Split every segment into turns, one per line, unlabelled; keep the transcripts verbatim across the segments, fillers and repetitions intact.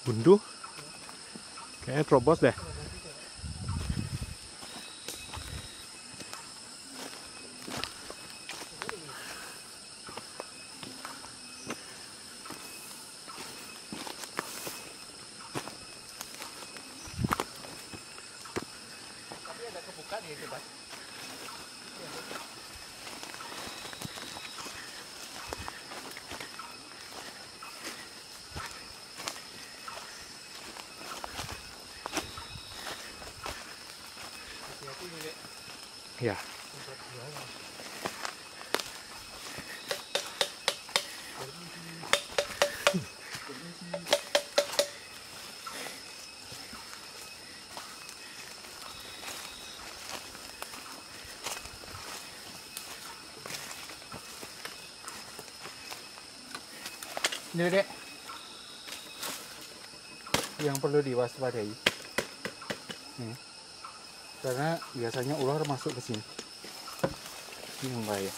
buntu. Kayaknya terobos deh.
Tapi ada kebuka nih coba. Hati-hati nih, Dek.
Ya.
Tempat jualan. Ini Dek, yang perlu diwaspadai nih, karena biasanya ular masuk ke sini. Ini yang bahaya.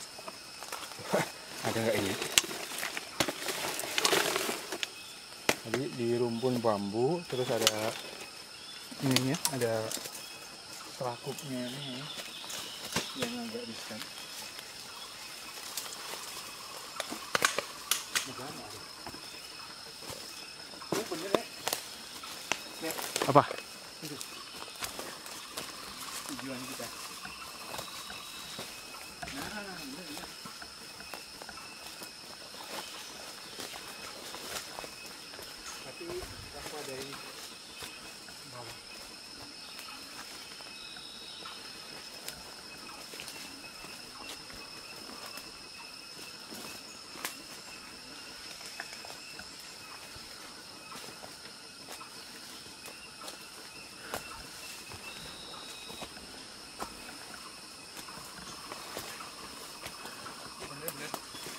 Ada nggak ini? Tadi di rumpun bambu, terus ada ininya, ada selakupnya ini yang agak riskan. Oh, bener ya? Ya,
Apa?
itu tujuan kita. Nah, bener ya. Tapi apa dari bawah? Bener-bener.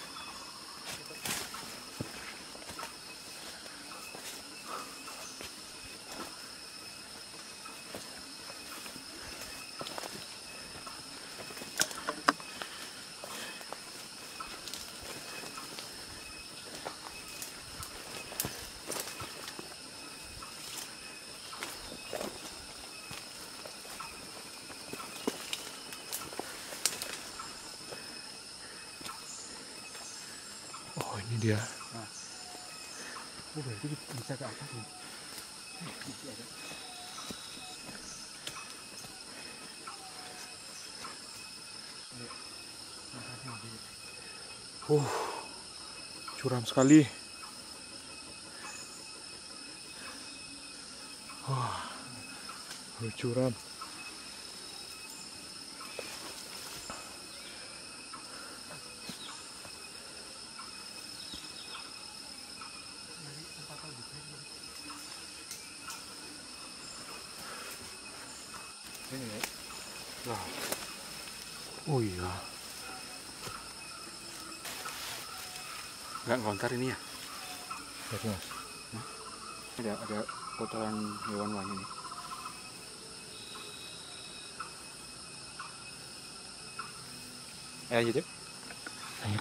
Oh, ini dia.
Nah, oh, berarti bisa ke atas nih. Masih ada. Lihat, makanya dia.
Uh, curam sekali. Wah, oh, curam.
Dari tempat tadi. Ini ya.
Nah. Oh iya. Nggak ngontar ini ya?
Lihat Mas. Hah? Ada ada kotoran hewan lain ini. Ayo aja deh.
Ayo.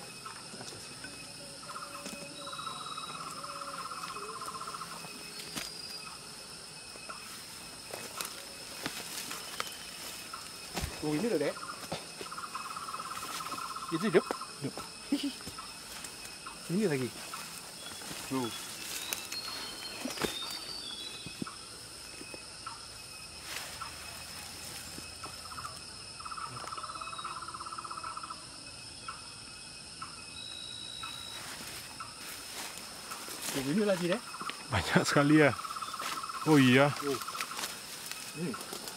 Oh ini loh Dek. Itu hidup.
Hidup.
Ini lagi. Tuh. Oh, ini lagi Dek.
Banyak sekali ya. Oh iya.
Oh. Ini.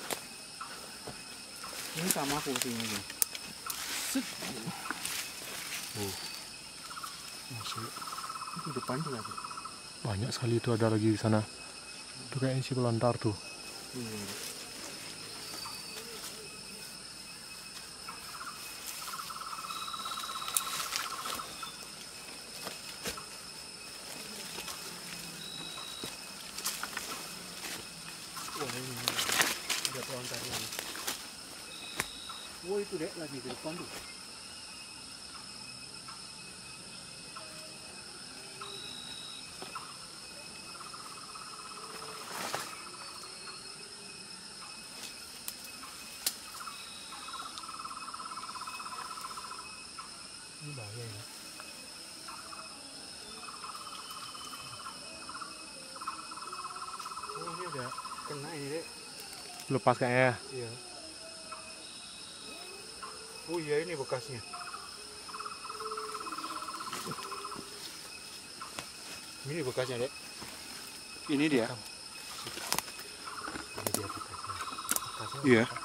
Ini sama fungsinya ini. Set.
Oh. Masuk.
Itu depan tuh lagi.
Banyak sekali itu, ada lagi di sana. Itu kayaknya si pelontar tuh.
Hmm. Wah ini ada pelontar lagi. Wah itu Dek lagi di depan tuh. Ini bahaya ya. Oh ini udah kena ini dek.
Lepas kayaknya.
Iya. Oh iya ini bekasnya. Ini bekasnya dek. Ini dia. Ini dia bekasnya. Bekasnya
Iya.
apa?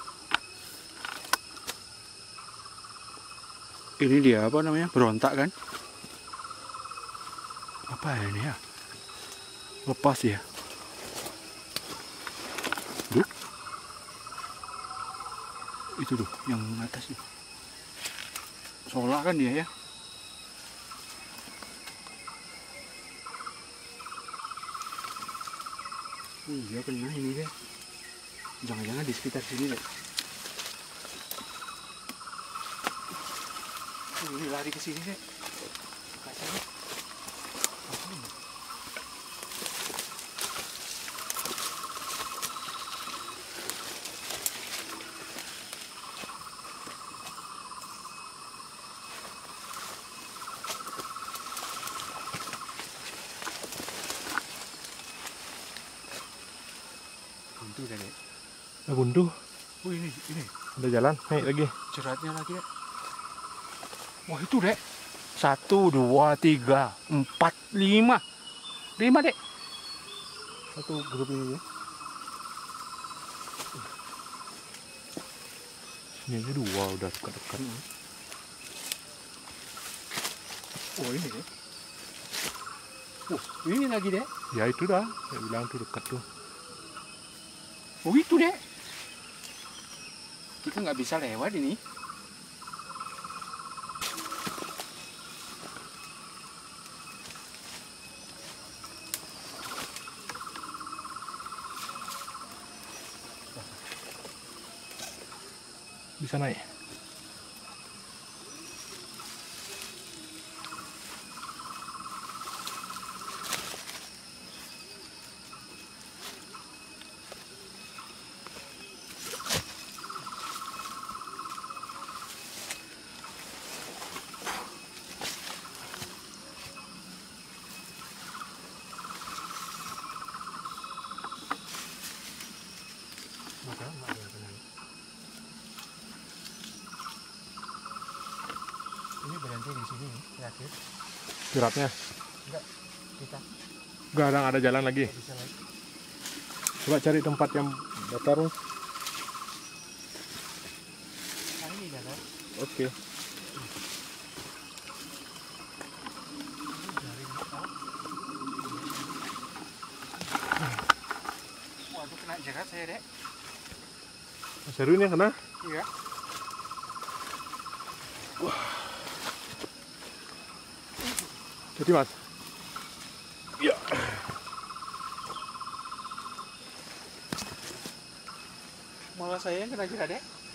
Ini dia apa namanya? Berontak kan? Apa ya ini ya? Lepas ya. Duh. Itu tuh yang atas tuh. Solak kan dia ya? Oh iya kena ini deh. Jangan-jangan di sekitar sini deh. Oh, ini lari ke sini deh. Bekasnya. Apa ini? Buntu kan ya?
Nah, buntu.
Oh ini, ini.
Ada jalan. Naik lagi.
Jeratnya lagi dek.
Wah itu dek. Satu, dua, tiga, empat, lima. Lima dek.
Satu grup ini ya. Ini aja dua udah dekat-dekat.
Oh ini dek. Oh ini lagi dek.
Ya itu dah. Saya bilang tuh dekat tuh.
Oh itu dek. Kita nggak bisa lewat ini.
Bisa naik.
Maka nggak ada yang kena. Ini berhenti di sini terakhir.
Jeratnya.
Enggak, kita
Enggak ada, ada jalan lagi.
nggak bisa lagi.
Coba cari tempat yang datar.
Nah, ini jalan.
Oke.
Ini dari depan. Waduh kena jerat saya dek.
Seru ini yang kena.
Iya.
Jadi mas. Ya.
Malah saya yang kena jerat dek.